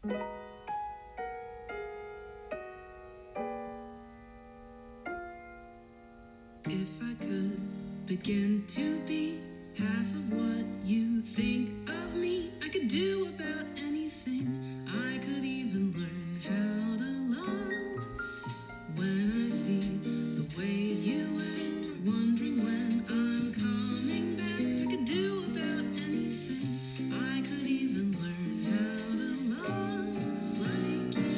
If I could begin to be half of what you think of me, I could do about anything. I could even learn how to love. When I see the way you act, wondering when I'm coming back, I could do about anything. I could even learn how to love like you.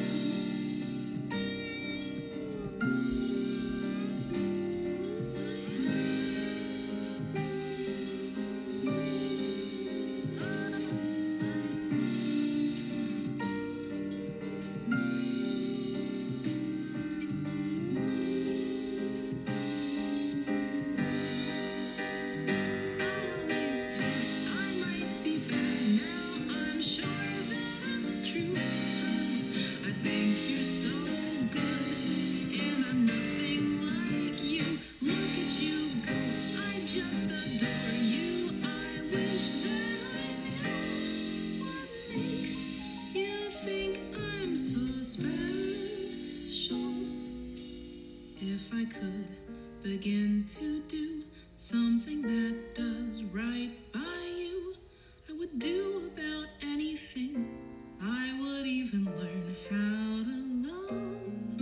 If I could begin to do something that does right by you, I would do about anything. I would even learn how to love.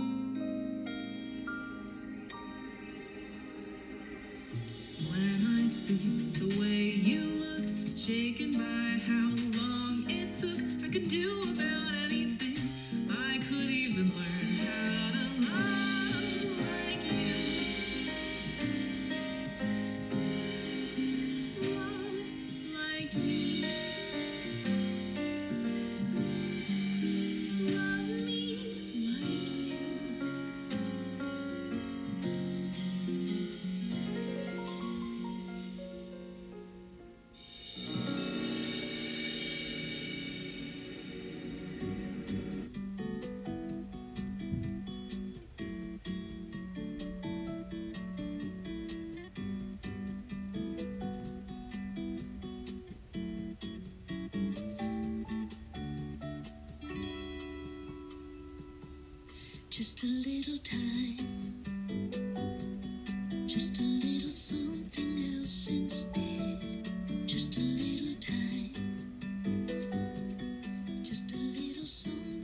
When I see the way you look, shaken by how long it took, I could do about anything. I could even learn how to love like you. Love like you. Love me like you. Just a little time, just a little something else instead. Just a little time, just a little something.